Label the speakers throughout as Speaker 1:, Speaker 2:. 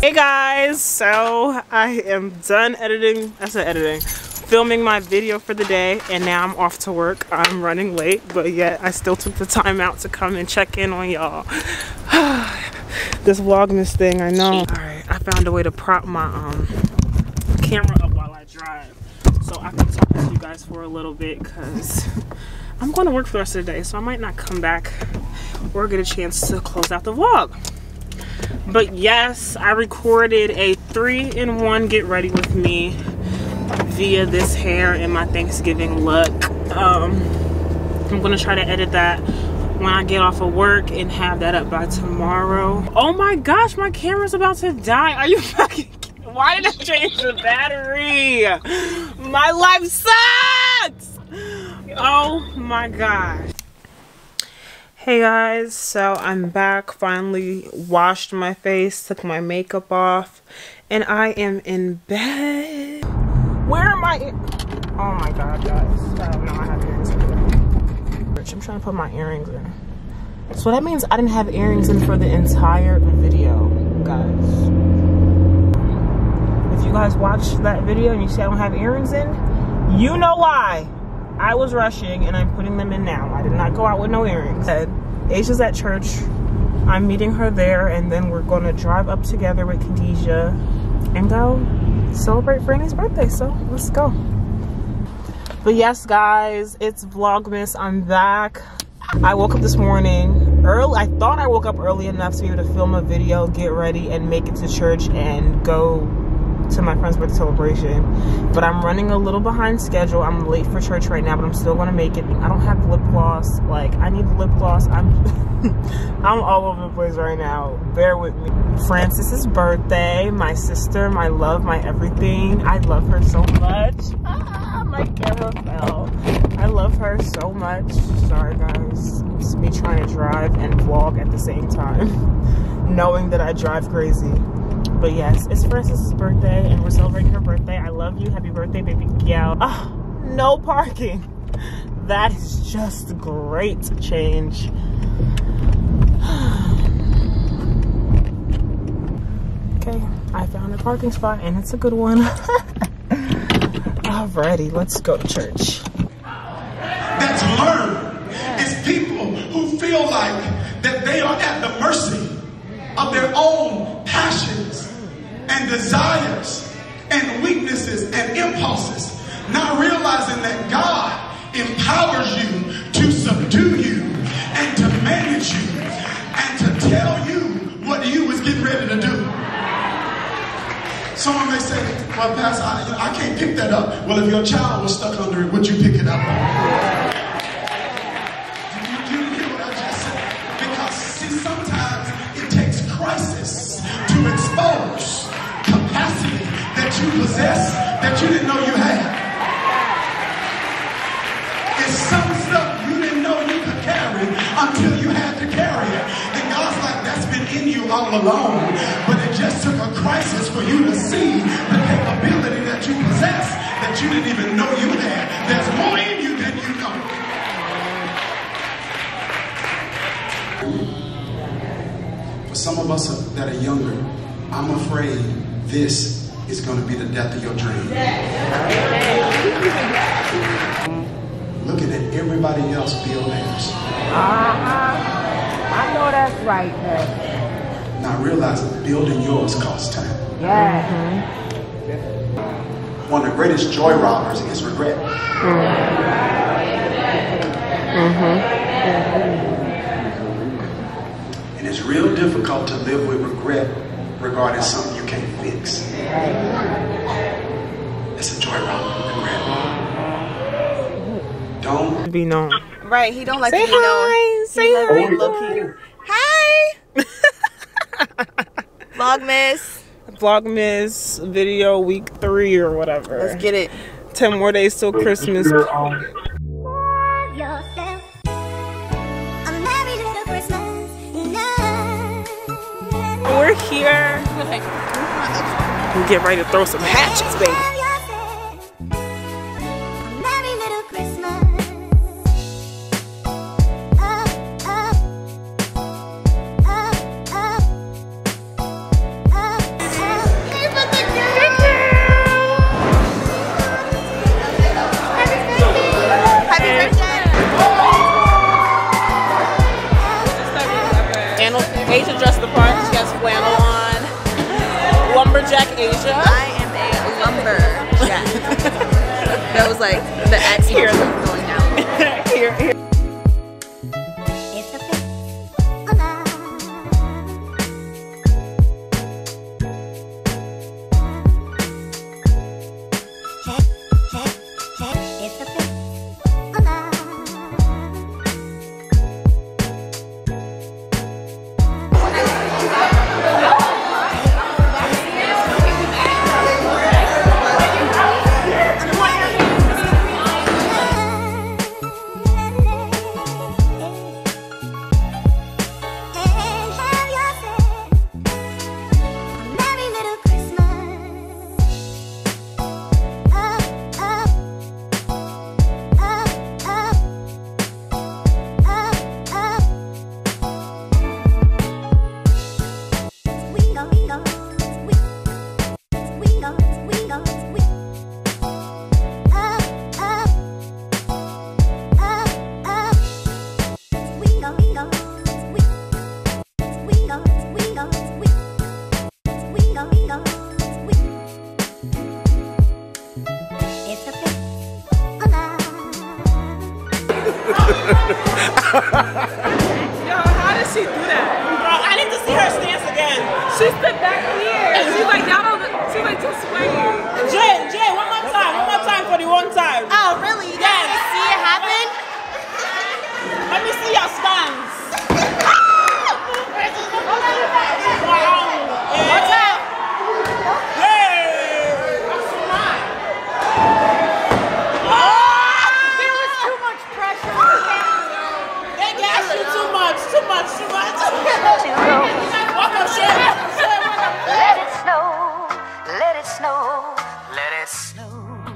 Speaker 1: Hey guys, so I am done editing, filming my video for the day, and now I'm off to work. I'm running late, but yet I still took the time out to come and check in on y'all. This Vlogmas thing, I know. Alright, I found a way to prop my camera up while I drive, so I can talk to you guys for a little bit, because I'm going to work for the rest of the day, so I might not come back or get a chance to close out the vlog. But yes, I recorded a 3-in-1 get ready with me via this hair and my Thanksgiving look. I'm gonna try to edit that when I get off of work and have that up by tomorrow. Oh my gosh, my camera's about to die. Are you fucking kidding? Why did I change the battery? My life sucks! Oh my gosh. Hey guys, so I'm back, finally washed my face, took my makeup off, and I am in bed. Where am I? Oh my god, guys. No, I have earrings in. I'm trying to put my earrings in. So that means I didn't have earrings in for the entire video, guys. If you guys watched that video and you see I don't have earrings in, you know why. I was rushing and I'm putting them in now. I did not go out with no earrings. Asia's at church. I'm meeting her there, and then we're gonna drive up together with Khadijah and go celebrate Franny's birthday. So let's go. But yes, guys, it's Vlogmas. I'm back. I woke up this morning early. I thought I woke up early enough to be able to film a video, get ready, and make it to church and go to my friend's birthday celebration, but I'm running a little behind schedule. I'm late for church right now, but I'm still gonna make it. I don't have lip gloss. Like, I need the lip gloss. I'm I'm all over the place right now. Bear with me. Francis's birthday, my sister, my love, my everything. I love her so much. My camera fell. I love her so much. Sorry guys, it's me trying to drive and vlog at the same time, knowing that I drive crazy. But yes, it's Francis's birthday and we're celebrating her birthday. I love you. Happy birthday, baby gal. No parking. That is just great change. Okay, I found a parking spot and it's a good one. Alrighty, let's go to church.
Speaker 2: That's learned. It's people who feel like that they are at the mercy of their own passions and desires and weaknesses and impulses, not realizing that God empowers you to subdue you and to manage you and to tell you what you was getting ready to do. Someone may say, well, Pastor, I can't pick that up. Well, if your child was stuck under it, would you pick it up? Did you hear what I just said? Because, see, sometimes it takes crisis to expose capacity that you possess that you didn't know you had. It's some stuff you didn't know you could carry until you had to carry it. And God's like, that's been in you all along, but it just took a crisis for you to see the capability that you possess that you didn't even know you had. There's more in you than you know. For some of us that are younger, I'm afraid this is going to be the death of your dream. Looking at everybody else build theirs.
Speaker 3: I know that's right, man.
Speaker 2: Not realizing building yours costs time.
Speaker 3: Yeah.
Speaker 2: One of the greatest joy robbers is regret. And it's real difficult to live with regret regarding something you can't fix. It's a joy robber, regret. Don't
Speaker 1: be known.
Speaker 4: Right, he don't like
Speaker 1: say
Speaker 4: to be known.
Speaker 1: Hi. Say hi.
Speaker 4: Low-key. Hi. Vlogmas.
Speaker 1: Vlogmas video week 3 or whatever.
Speaker 4: Let's get it.
Speaker 1: 10 more days till Christmas. We're here. We get ready to throw some hatchets, baby. Asia.
Speaker 4: I am a lumberjack. That was like the exhale going down.
Speaker 1: Here.
Speaker 5: Yo, how did she do that?
Speaker 1: Bro, I need to see her stance again.
Speaker 5: She stood back here. She's like, y'all don't. She's like, just sway.
Speaker 1: Jay, one more time for the one time.
Speaker 4: Oh, really? You guys see it happen?
Speaker 1: Let me see your stance.
Speaker 4: What's up?
Speaker 1: Too much. Welcome, Shay.
Speaker 6: Let it snow, let it snow, let it snow.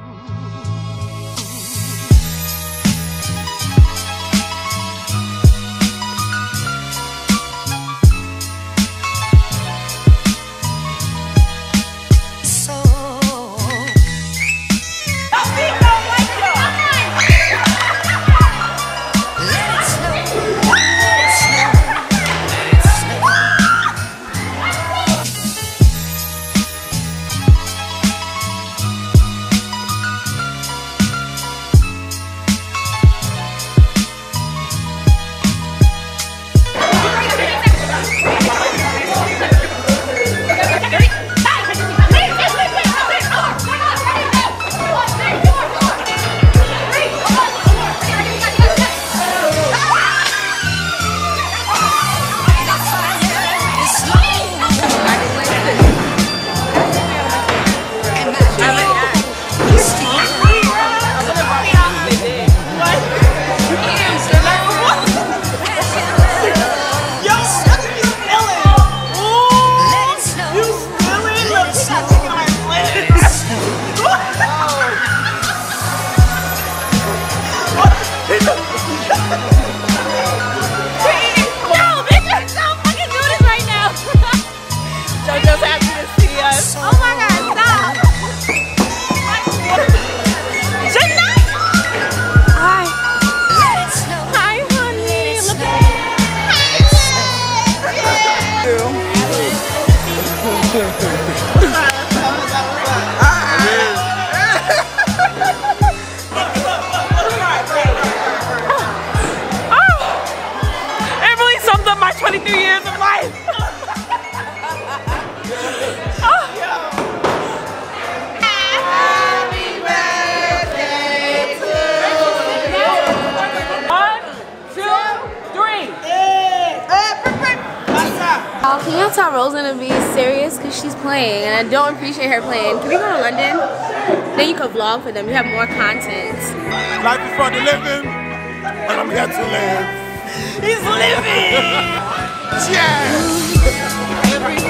Speaker 7: Can you tell Rose gonna be serious because she's playing and I don't appreciate her playing? Can we go to London? Then you could vlog for them. You have more content.
Speaker 2: Life is for the living, and I'm here to live.
Speaker 1: He's living!
Speaker 2: Yeah!